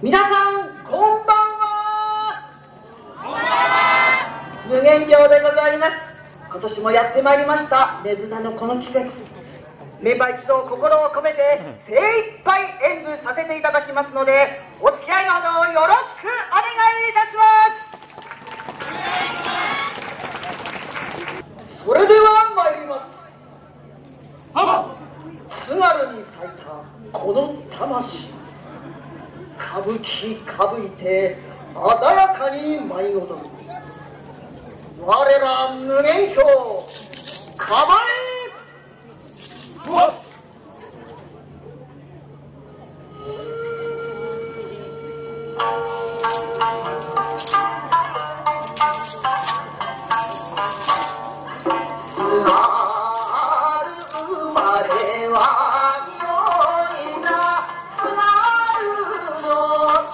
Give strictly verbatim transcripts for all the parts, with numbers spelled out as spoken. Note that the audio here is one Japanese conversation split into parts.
皆さんこんばんは。こんばんは。無限鏡でございます。今年もやってまいりましたねぶたのこの季節、メンバー一同心を込めて精一杯演舞させていただきますので、お付き合いのほどよろしくお願いいたします。それでは参ります。津軽に咲いたこの魂、歌舞伎歌舞いて鮮やかに舞い踊る我ら無限鏡、構え。うわっ、津軽生まれは良いな、津軽の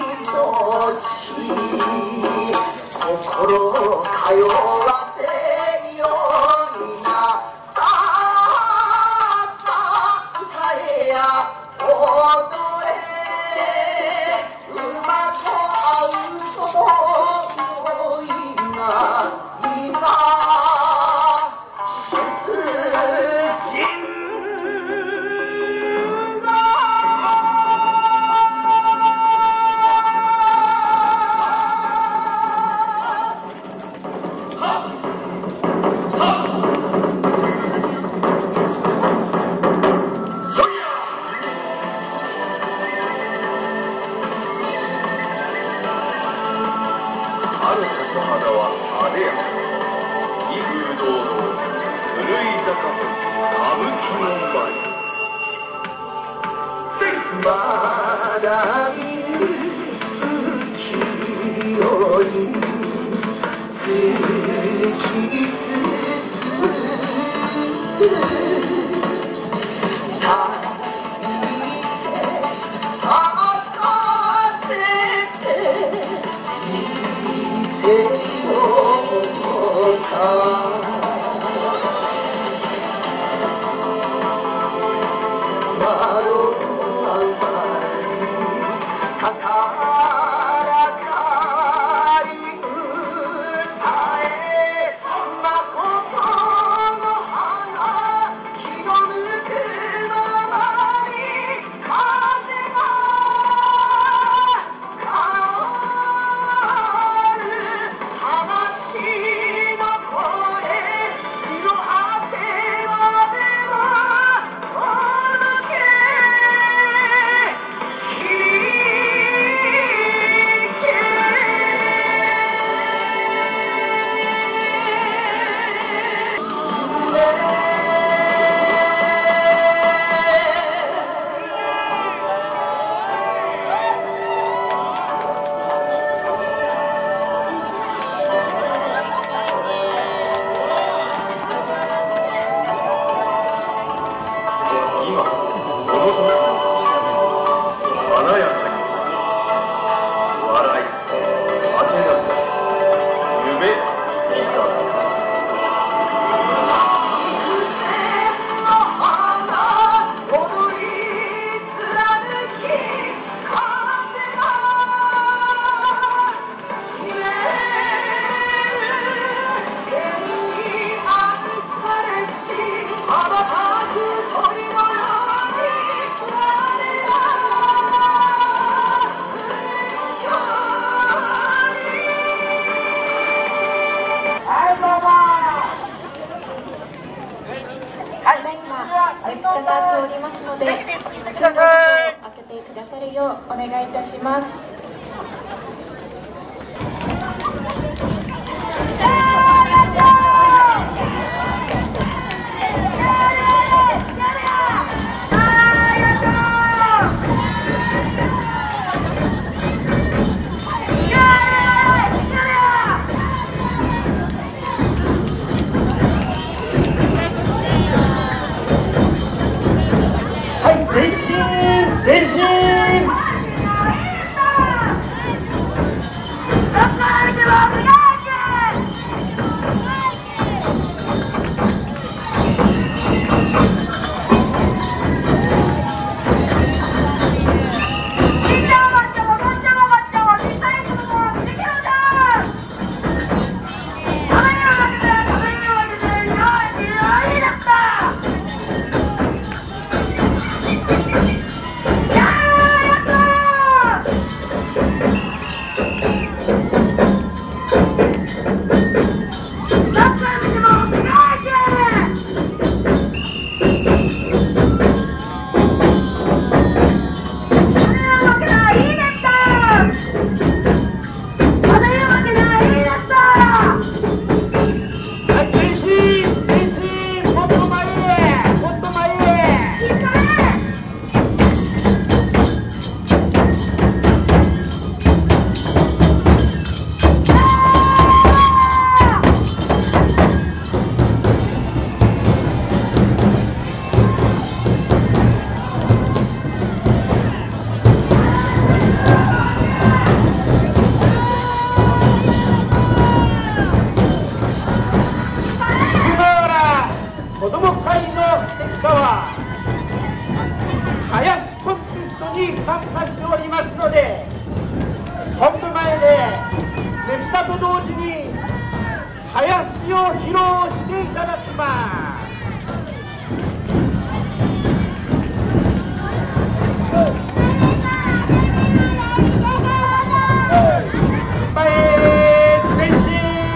命、心通わせよいな、さあさあ歌えや踊れ、馬と会うと良いな、いざお願いいたします。はい、前進前進。 に参加しておりますので、本部前でねぷたと同時に囃子を披露していただきます。前へ前進。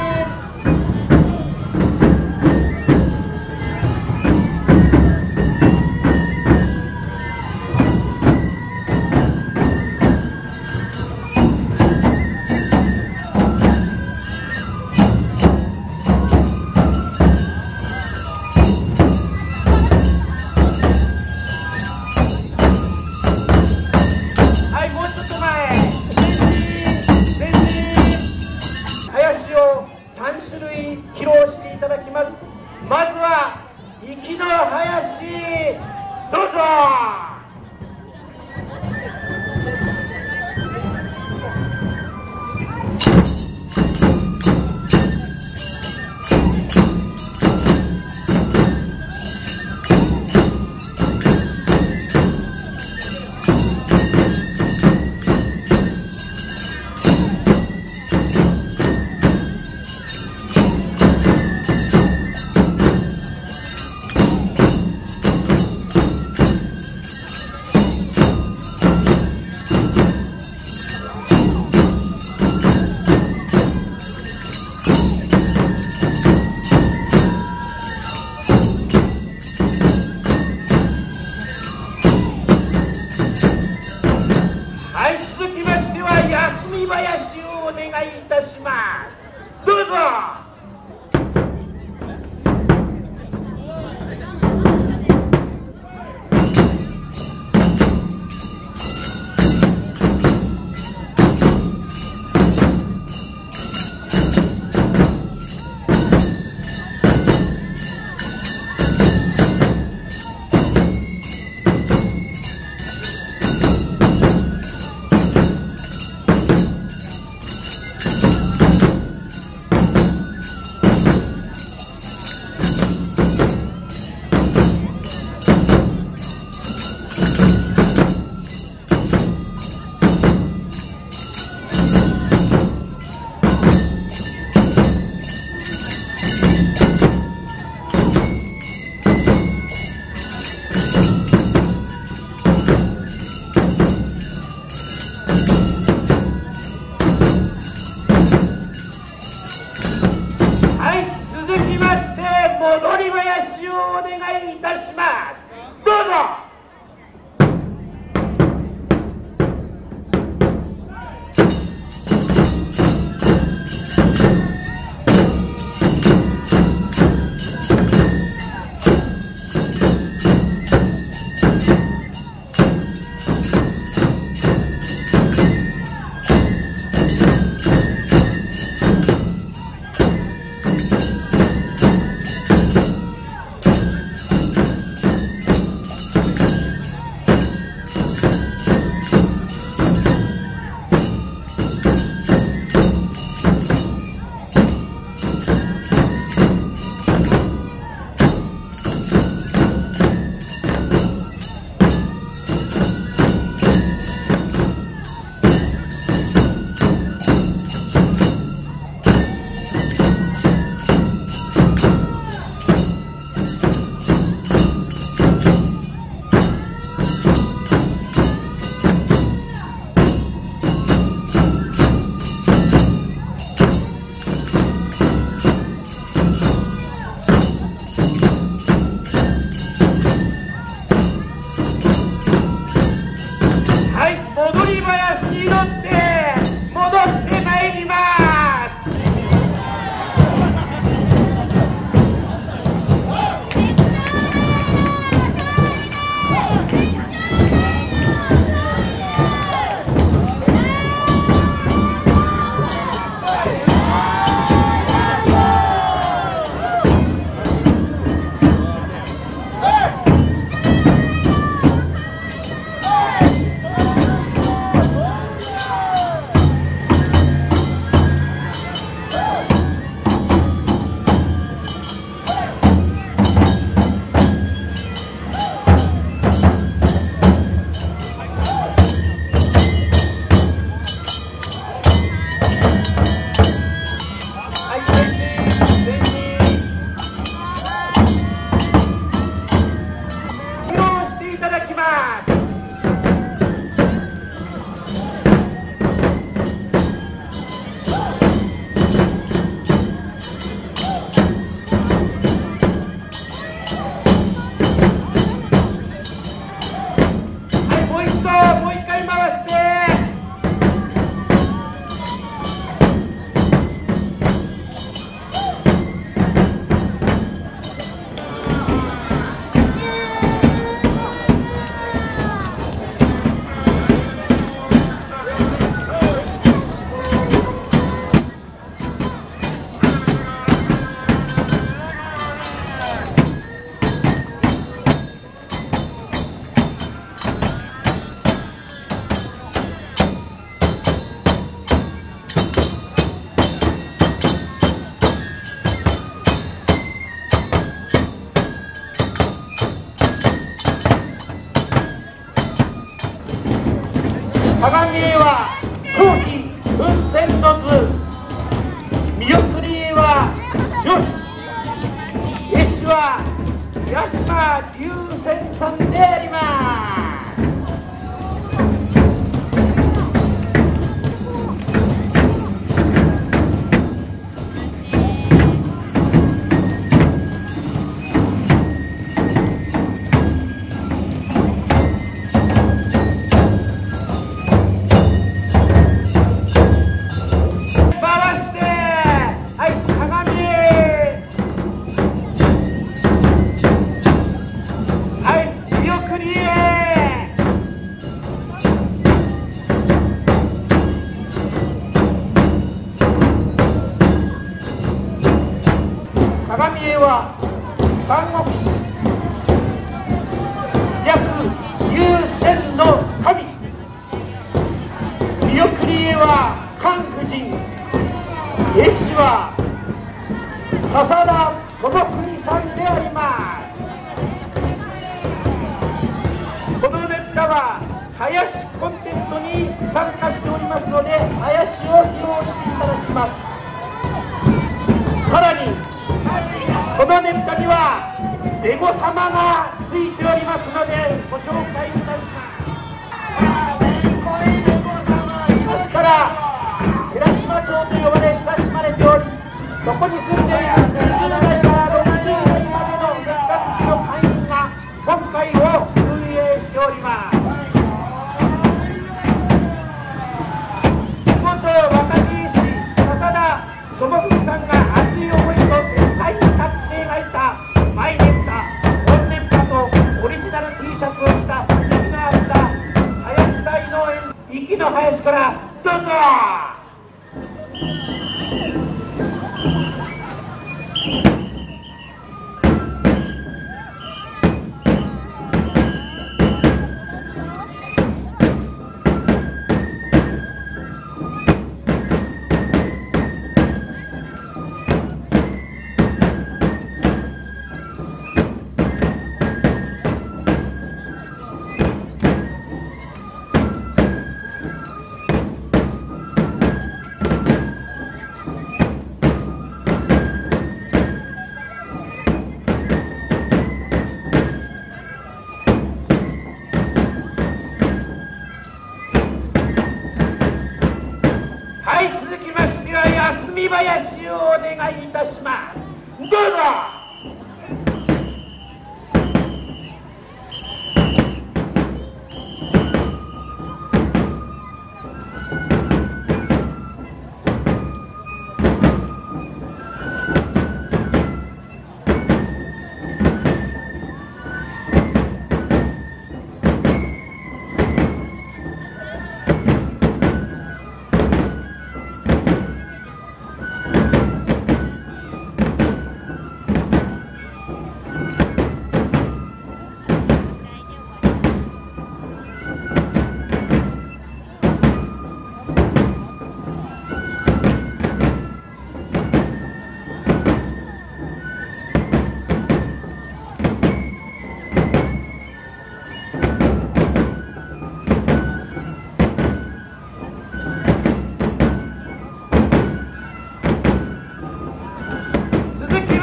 まずは粋の囃子、どうぞ。お願いいたします。どうぞ。 ます。鏡絵は冬季雲仙の図、見送り絵は女子、絵師は八島龍泉さんであります。鏡絵は三国志、略龍泉の神、見送り絵は関夫人、絵師は笹田智国さんであります。このネタは囃子コンテストに参加しておりますので、囃子を披露していただきます。さらにこのねぷたにはレゴ様がついておりますのでご紹介いたします。昔から寺島町と呼ばれ親しまれており、そこに住んでいるにじゅう代からろくじゅう代までの月額の会員が今回を運営しております。元若木医師笹田智文さんが熱い思いと大作成がいたマイねぷた、本ねぷたとオリジナル T シャツを着た息の合った林大農園息の林からどうぞ。休み林をお願いいたします。どうぞ。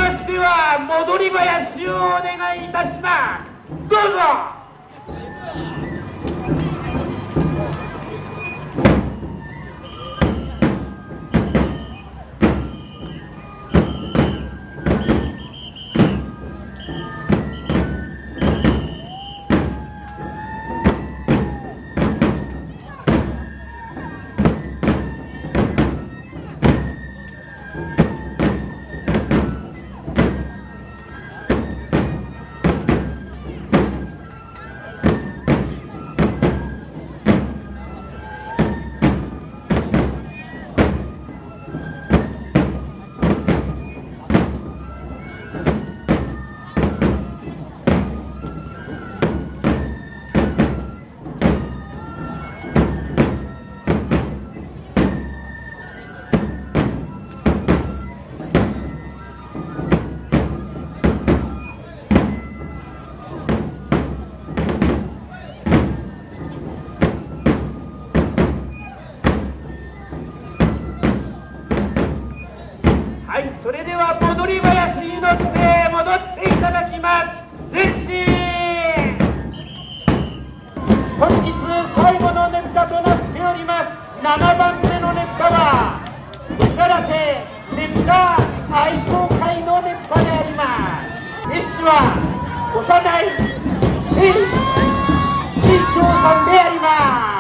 戻り林をお願いいたします。どうぞ。 それでは戻り林に乗って戻っていただきます。前進。本日最後のねぷたとなっております。ななばんめのねぷたは歌だけねぷた愛好会のねぷたであります。絵師は幼い聖地長さんであります。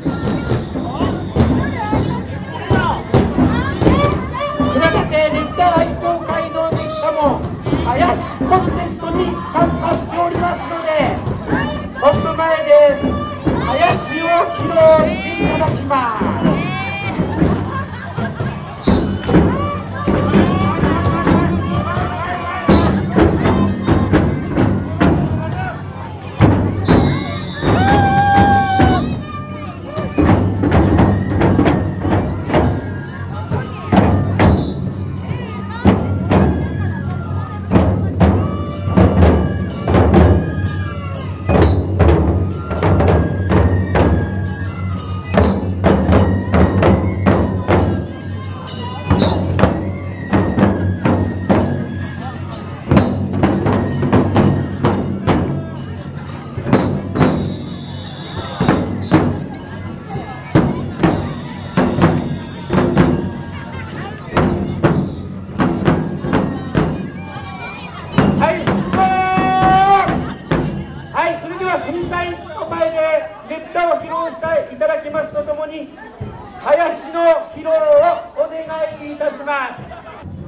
ねぷた愛好会のねぷたも林コンテストに参加しておりますので、本部前で林を披露していただきます。いただきますとともに林の披露をお願いいたします。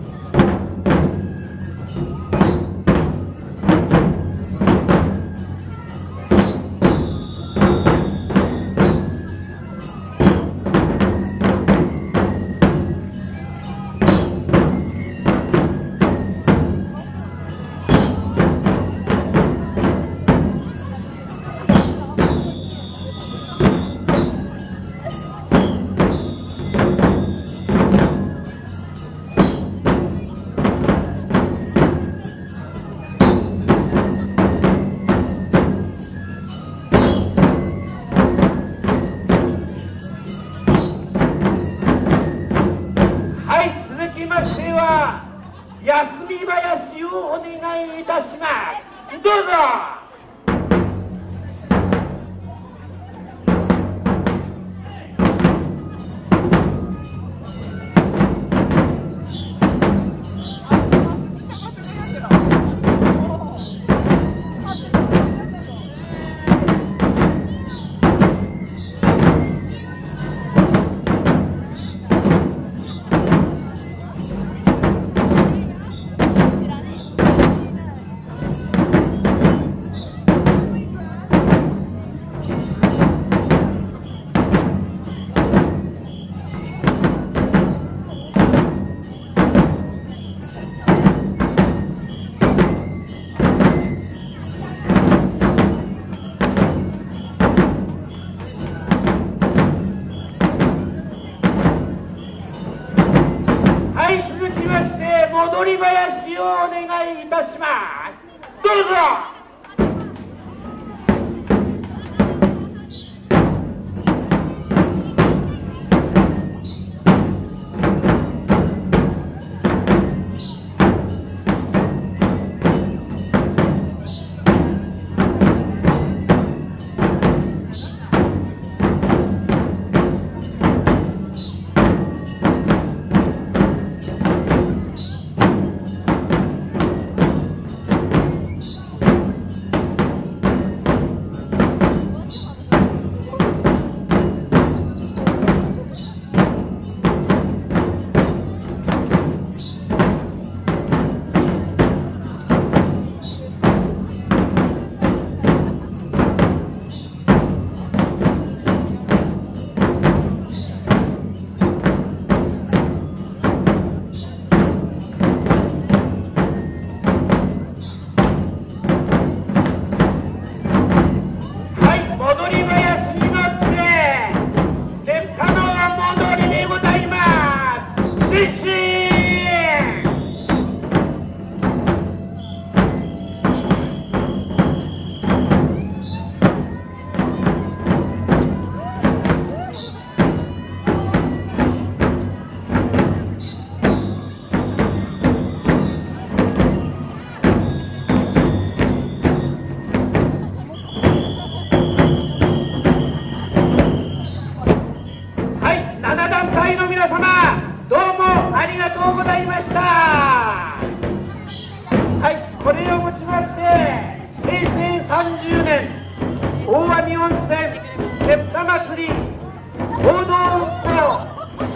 休み林をお願いいたします。どうぞ。戻り林をお願いいたします。どうぞ。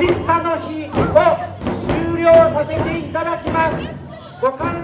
審査の日を終了させていただきます。ご観